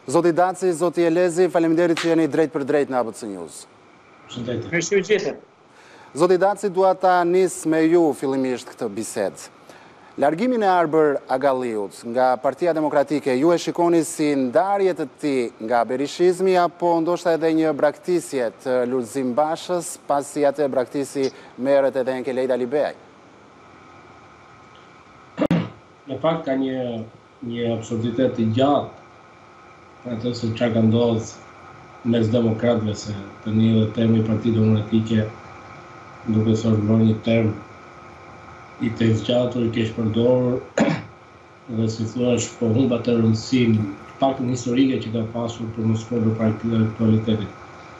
Zoti Daci, zoti Elezi, faleminderit që jeni drejt për drejt në ABC News. Mirëmëngjes. Zoti Daci, dua ta nis me ju fillimisht këtë bisedë. Largimin e Arber Agalliut nga Partia Demokratike, ju e shikoni si ndarje të tij nga berishizmi apo ndoshta edhe një braktisje të Lulzim Bashës, pasi atë braktisi merret edhe Enkelejda Libeaj? Në fakt ka një absurditet të gjatë atë se çka ka ndodhur mes demokratëve, se tani edhe termi Partia Demokratike duke se është bërë një term i të zgjatur, i keq përdorur dhe si thua po humb atë rëndësinë pak historike që ka pasur për mos folur për aktualitetin.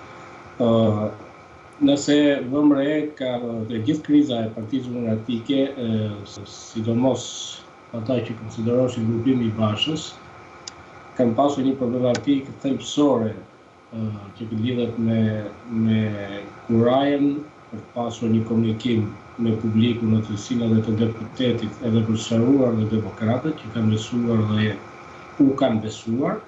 Nëse vëmë re ka gjithë kriza e Partisë Demokratike, sidomos ata që konsideroheshin grupimi i Bashës, kanë pasur një problematikë thelbësore që lidhet me kurajën për pasur një komunikim me publikun në të cilën edhe të deputetit edhe për sqaruar dhe demokratët që kanë besuar dhe u kanë besuar.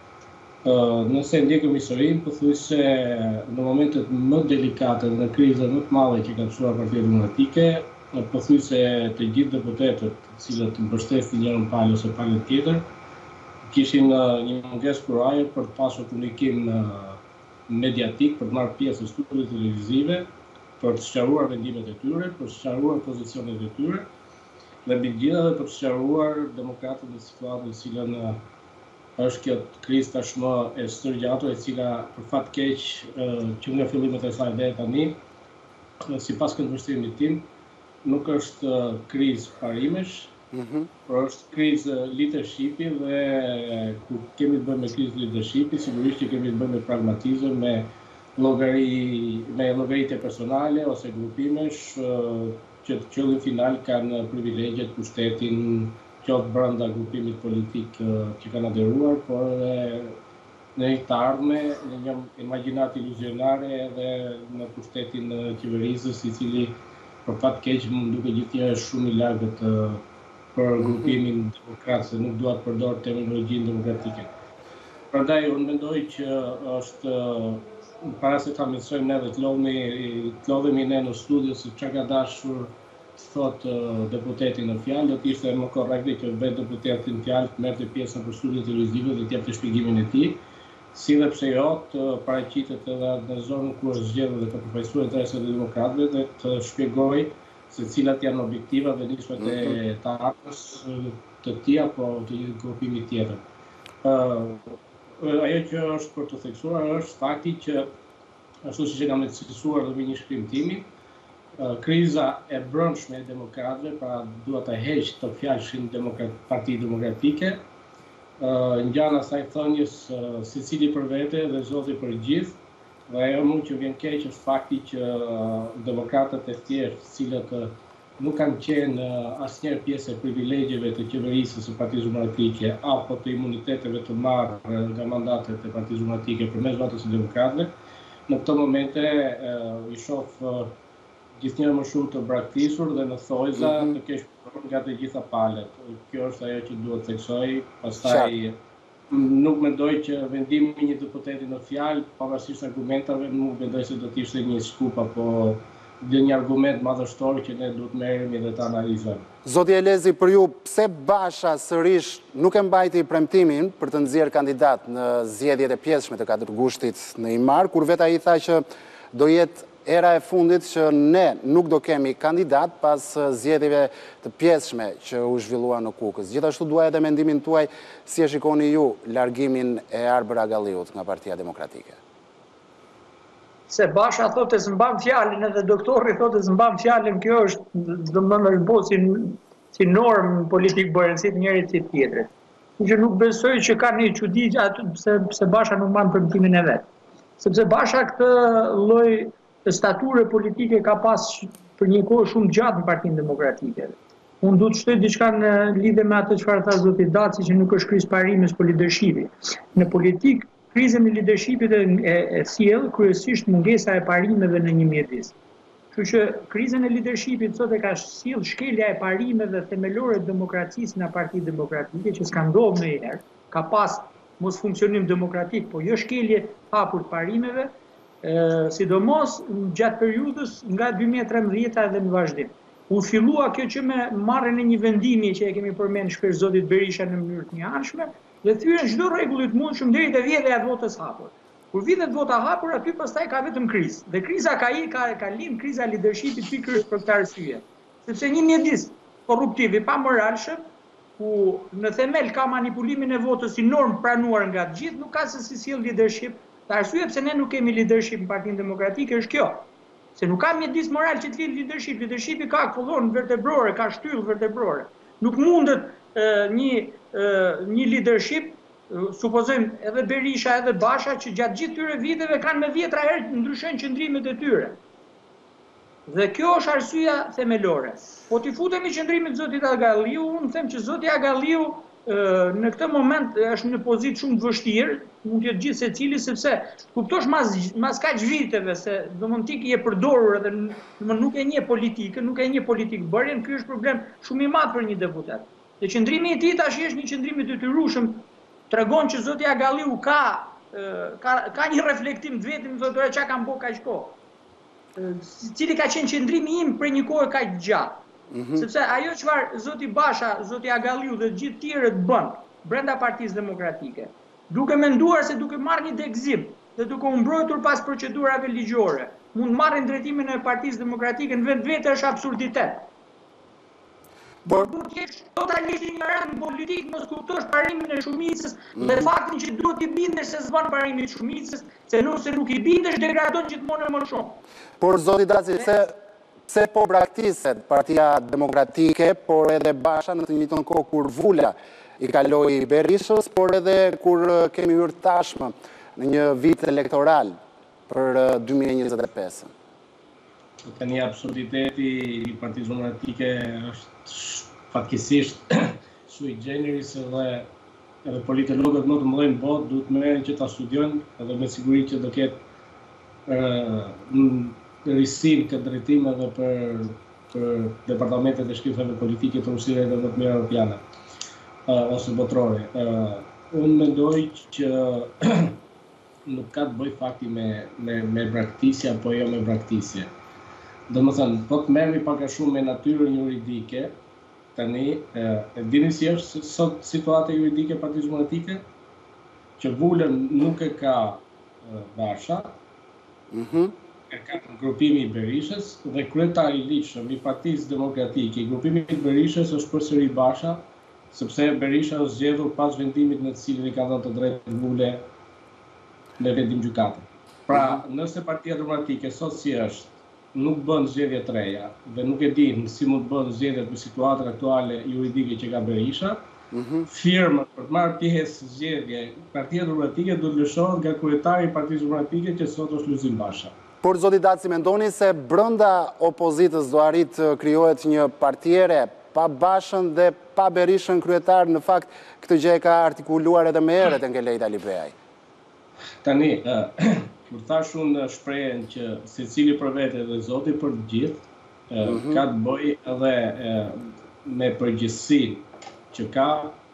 Nëse ndjekëm historinë, pothuajse në momentet më delikate dhe në krizat më të mëdha që ka pasur Partia Demokratike, pothuajse të gjithë deputetët, të cilët mbështesin njërin palë ose palën tjetër, kishin një mungesë kuraje për të pasur komunikim mediatik, për të marrë pjesë në studiot televizive, për të sqaruar vendimet e tyre, për të sqaruar pozicionet e tyre, dhe mbi gjitha dhe për të sqaruar demokratët në situatën në cilën është kjo krizë tashmë e stërgjatur, e cila për fat keq që nga fillimet e saj deri tani, sipas këndvështrimit tim, nuk është krizë parimesh, por është krizë leadershipi dhe ku kemi të bëjmë me krizë leadershipi, sigurisht që kemi të bëjmë me pragmatizëm, me llogaritje personale ose grupimesh që të qëllin final kanë privilegjet, pushtetin, qoftë brenda grupimit politik që kanë aderuar, por në një të ardhme, në një imagjinat iluzionare edhe në pushtetin qeverisës, i cili për fat keq më duket gjithnjë shumë i largët për grupimin demokrat, se nuk dua të përdor terminologjinë demokratike. Prandaj unë mendoj që është para se ta mësojmë ne dhe të lodhemi ne në studio se çka ka dashur të thotë deputeti në fjalë, do të ishte më korrekte që vetë deputeti në fjalë të merrte pjesë në studion televiziv dhe të jepte shpjegimin e tij, si dhe pse jo të paraqitet edhe në zonën ku është zgjedhur dhe të përfaqësuar interesat e demokratëve dhe të shpjegojë se cilat janë objektivat dhe nismat e të ardhmes të tij apo të një grupimi tjetër. Ajo që është për të theksuar është fakti që, ashtu siç e kam cilësuar dhe me një shkrim timi, kriza e brendshme e demokratëve, pra dua ta heq të fjalshin Partia Demokratike, ngjan asaj thënies secili për vete dhe Zoti për gjithë, dhe ajo mund që vjen keq është fakti që demokratët e thjeshtë, cilët nuk kanë qenë asnjëherë pjesë e privilegjeve të qeverisës së Partisë Demokratike apo të imuniteteve të marrë nga mandatet e Partisë Demokratike përmes votës së demokratëve, në këto momente i shoh gjithnjë më shumë të braktisur dhe në thojza të keq nga të gjitha palët. Kjo është ajo që duhet theksoj, pastaj nuk mendoj që vendimi i një deputeti në fjalë, pavarësisht argumentave, nuk mendoj se do të ishte një skup apo një argument madhështor që ne duhet merremi dhe ta analizojmë. Zoti Elezi, për ju, pse Basha sërish nuk e mbajti premtimin për të nxjerrë kandidat në zgjedhjet e pjesshme të 4 gushtit në Imar, kur vetë ai tha që do jetë era e fundit që ne nuk do kemi kandidat pas zgjedhjeve të pjesshme që u zhvilluan në Kukës. Gjithashtu dua edhe mendimin tuaj si e shikoni ju largimin e Arber Agalliut nga Partia Demokratike. Se Basha thotë se mban fjalën, edhe doktorri thotë se mban fjalën, kjo është domethënë është bërë si normë politik bërë si njëri si tjetrit. Që nuk besoj që ka një çudi pse Basha nuk mban premtimin e vet. Sepse Basha këtë lloj stature politike ka pas për një kohë shumë gjatë në Partinë Demokratike. Unë du të shtoj diçka në lidhje me atë çfarë tha zoti Daci, që nuk është krizë parimes, por leadershipi. Në politik, krizën e leadershipit e sjell kryesisht mungesa e parimeve në një mjedis. Kështu që krizën e leadershipit sot e ka sjell shkelja e parimeve themelore të demokracisë në Partinë Demokratike, që s'ka ndodhur ndonjëherë. Ka pas mos funksionim demokratik, po jo shkelje hapur të parimeve, sidomos gjatë periudhës nga 2013 dhe në vazhdim. U fillua kjo që me marrjen e një vendimi që e kemi përmend shpesh zotit Berisha në mënyrë të njëanshme, dhe thyen çdo rregull të mundshëm deri te vjedhja e votës hapur. Kur vitet vota hapur, aty pastaj ka vetëm krizë. Dhe kriza ka lind kriza leadershipit pikërisht për këtë arsye. Sepse një mjedis korruptiv i pamoralshëm, ku në themel ka manipulimin e votës si normë pranuar nga të gjithë, nuk ka se si sjell leadership. Dhe arsye pse ne nuk kemi leadership në Partinë Demokratike është kjo. Se nuk ka mjedis moral që të lind leadership. Leadershipi ka kollonë vertebrore, ka shtyllë vertebrore. Nuk mundet një leadership, supozojmë edhe Berisha edhe Basha, që gjatë gjithë tyre viteve kanë me vjetra herë ndryshojnë qëndrimet e tyre. Dhe kjo është arsyeja themelore. Po t'i futemi qëndrimit zotit Agalliu, unë them që zoti Agalliu në këtë moment është në pozitë shumë të vështirë, mund të jetë gjithë secili, sepse kuptosh mas kaq viteve se domosdoshmërisht i e përdorur edhe nuk e njeh politikën, nuk e njeh politikë bërjen, ky është problem shumë i madh për një deputet. Dhe qëndrimi i tij tash është një qëndrim i detyrueshëm, tregon që zoti Agalliu ka një reflektim të vetëm, thotë çka kam bë kaq kohë. Cili ka qenë qëndrimi im për një kohë kaq gjatë. Sepse ajo çfarë zoti Basha, zoti Agalliu dhe gjithë tjerët bën brenda Partisë Demokratike, duke menduar se duke marrë një degëzim dhe duke u mbrojtur pas procedurave ligjore, mund marrin drejtimin e Partisë Demokratike në vetvete është absurditet. Por duhet të jesh totalisht ignorant në politikë, mos kuptosh parimin e shumicës dhe faktin që duhet i bindesh se s'bën parimin e shumicës, se nëse nuk i bindesh degradon gjithmonë më shumë. Por zoti Daci, pse po braktiset Partia Demokratike, por edhe Basha në të njëjtën kohë kur Vula i kaloi Berishës, por edhe kur kemi hyrë tashmë në një vit elektoral për 2025. Tani absurditeti i Partisë Demokratike është fatkeqësisht sui generis edhe politologët më të mëdhenj në botë duhet merren që ta studiojnë edhe me siguri që do ketë rrisim këtë drejtim edhe për departamentet e shkencave politike të Rusisë dhe më të mira europiane ose botërore. Unë mendoj që nuk ka të bëjë fakti me braktisje apo jo me braktisje. Domethënë, po të merremi pak a shumë me natyrën juridike, tani e dini si është sot situata juridike e Partisë Demokratike, që Vulën nuk e ka Basha, e ka grupimi i Berishës dhe kryetari i ligjshëm i Partisë Demokratike i grupimit të Berishës është përsëri Basha, sepse Berisha është zgjedhur pas vendimit në të cilin i ka dhënë të drejtë Vule në vendim gjykate. Pra, nëse Partia Demokratike sot si është, nuk bën zgjedhje të reja dhe nuk e din si mund të bën zgjedhjet në situatën aktuale juridike që ka Berisha, firmën për të marrë pjesë zgjedhje Partia Demokratike do të lëshohet nga kryetari i Partisë Demokratike që sot është Luzim Basha. Por zoti Daci, mendoni se brenda opozitës do arrit të krijohet një partijere pa Bashën dhe pa Berishën kryetar, në fakt këtë gjë e ka artikuluar edhe më herët Ngelejta Libeaj. Tani, kur thash unë shprehen që secili për vete dhe Zoti për të gjithë, ka të bëjë edhe me përgjegjësinë që ka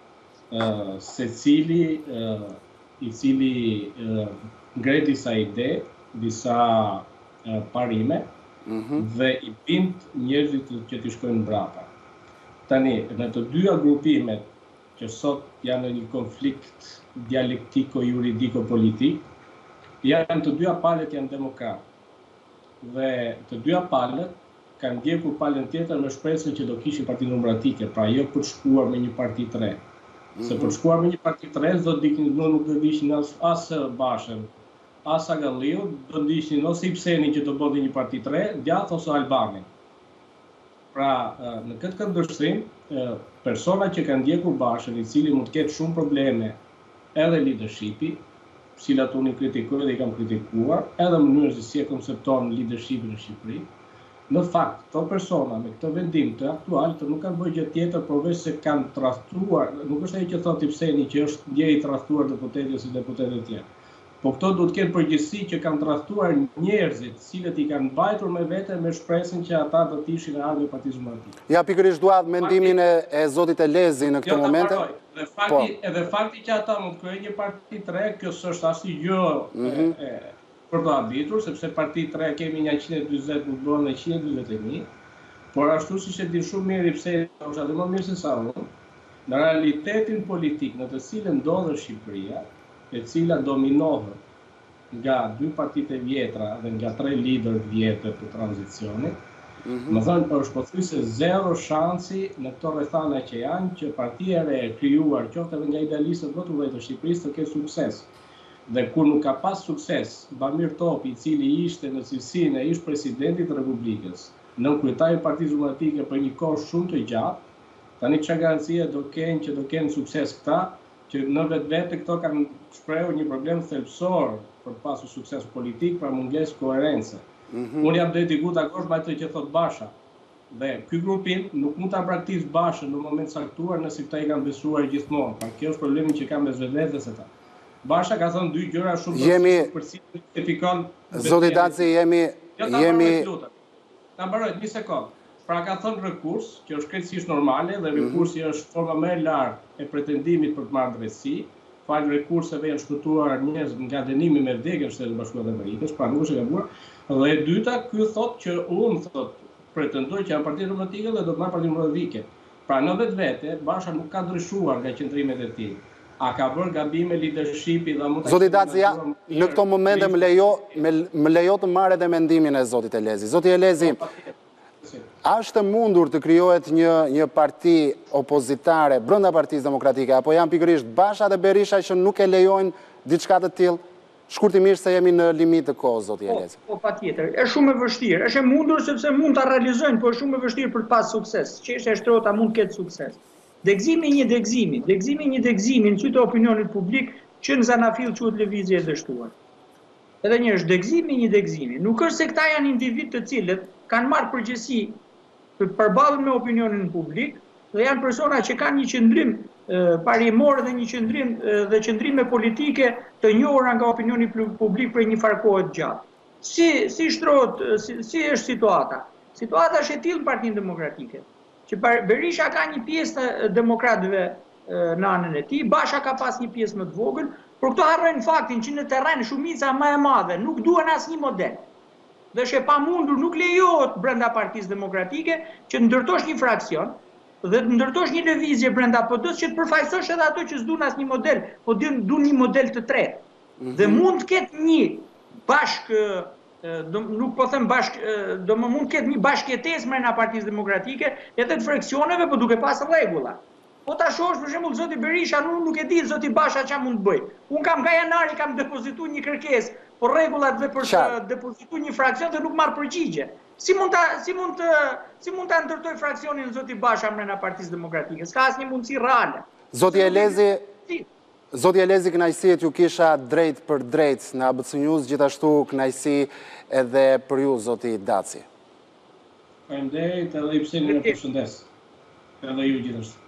secili i cili ngre disa ide, disa parime dhe i bind njerëzit që t'i shkojnë mbrapa. Tani, në të dyja grupimet që sot janë në një konflikt dialektiko-juridiko-politik, janë të dyja palët janë demokratë. Dhe të dyja palët kanë ndjekur palën tjetër me shpresën që do kishin Partinë Demokratike, pra jo për shkuar me një parti të re. Se për shkuar me një parti të re, nuk do dishin as Bashën, as Agalliu, do dishin ose Ibseni që do bënte një parti të re, djathtë ose Albani. Pra, në këtë këndvështrim, persona që kanë ndjekur Bashën, i cili mund të ketë shumë probleme edhe leadershipi, cilat unë i kritikoj dhe i kam kritikuar, edhe mënyrën se si e koncepton leadershipin në Shqipëri, në fakt, këto persona me këtë vendim të aktual të nuk kanë bërë gjë tjetër përveç se kanë tradhtuar, nuk është ai që thotë Ibseni që është ndjej i tradhtuar deputeti ose deputetet tjerë. Po këto do të kenë përgjegjësi që kanë tradhtuar njerëzit, cilët i kanë mbajtur me vete me shpresën që ata do të ishin ardhur e Partisë Demokratike. Ja, pikërisht dua mendimin e zotit Elezi në këtë moment. Edhe fakti që ata mund të krijojnë një parti të re, kjo s'është asnjë gjë për të habitur, sepse parti të re kemi 140, nuk bëhen 141.000, por ashtu siç e di shumë mirë pse është edhe më mirë se sa unë, në realitetin politik në të cilën ndodhet Shqipëria, e cila dominohet nga 2 partitë e vjetra dhe nga 3 liderë të vjetër të tranzicionit, më thënë është pothuajse zero shansi në këto rrethana që janë që partia e re e krijuar qoftë edhe nga idealistët më të mëdhenj të Shqipërisë të ketë sukses. Dhe kur nuk ka pas sukses, Bamir Topi, i cili ishte në cilësinë e ish presidentit të Republikës, nën kryetari i Partisë Demokratike për një kohë shumë të gjatë, tani çfarë garancie do kenë sukses këta, që në vetvete këto kanë shprehur një problem thelbësor për të pasur sukses politik, pra mungesë koherence. Unë jam drejt i dakord me atë që thot Basha. Dhe ky grupim nuk mund ta praktikojë Bashën në moment saktuar nëse këta i kanë besuar gjithmonë. Pra kjo është problemi që kanë me vetvetes ata. Basha ka thënë 2 gjëra shumë për si justifikon. Zoti Daci, jemi ta mbaroj 1 sekond. Pra ka thënë rekurs, që është krejtësisht normale dhe rekursi është forma më e lartë e pretendimit për të marrë drejtësi. Fal rekurseve janë shkëtuar njerëz nga dënimi me vdekje në Shtetet e Bashkuara të Amerikës, pra nuk është e gabuar. Dhe e dyta, ky thotë që unë pretendoj që jam Partia Demokratike dhe do të marr Partinë Demokratike. Pra në vetvete Basha nuk ka ndryshuar nga qendrimet e tij. A ka bërë gabime leadershipi dhe mund të Zoti Daci, në këto momente më lejo të marrë edhe mendimin e zotit Elezi. Zoti Elezi, a është mundur të krijohet një parti opozitare brenda Partisë Demokratike, apo janë pikërisht Basha dhe Berisha që nuk e lejojnë diçka të tillë? Shkurtimisht se jemi në limit të kohës, zoti Elezi. Po patjetër, është shumë e vështirë. Është e mundur sepse mund ta realizojnë, por është shumë e vështirë për të pasur sukses. Çështja është ta mund të ketë sukses. Degëzimi një degëzimi në sy të opinionit publik që në Zanafill quhet lëvizje e dështuar. Edhe një është një degëzimi. Nuk është se këta janë individ të cilët kanë marrë përgjegjësi të përballur me opinionin publik dhe janë persona që kanë një qëndrim parimor dhe një qëndrim dhe qëndrime politike të njohura nga opinioni publik për një farë kohe të gjatë. Si shtrohet, si është situata? Situata është e tillë në Partinë Demokratike, që Berisha ka një pjesë të demokratëve në anën e tij, Basha ka pas një pjesë më të vogël, por këto harrojnë faktin që në terren shumica më e madhe nuk duan asnjë model. Dhe është e pamundur, nuk lejohet brenda Partisë Demokratike që ndërtosh një fraksion dhe të ndërtosh një lëvizje brenda PD-s që të përfaqësosh edhe ato që s'duan asnjë model, po duan një model të tretë. Dhe mund të ketë një nuk po them mund të ketë një bashkëjetesë brenda Partisë Demokratike edhe të fraksioneve, por duke pas rregulla. Po ta shohësh për shembull zoti Berisha, nuk e di zoti Basha çfarë mund të bëj. Un kam nga janari kam depozituar një kërkesë, por rregullat dhe për të depozituar një fraksion dhe nuk marr përgjigje. Si mund ta ndërtoj fraksionin zoti Basha brenda Partisë Demokratike? S'ka asnjë mundësi reale. Zoti Elezi, kënaqësi ju kisha drejt për drejt në ABC News, gjithashtu kënaqësi edhe për ju zoti Daci. Faleminderit, edhe i pse më përshëndes. Edhe ju gjithashtu.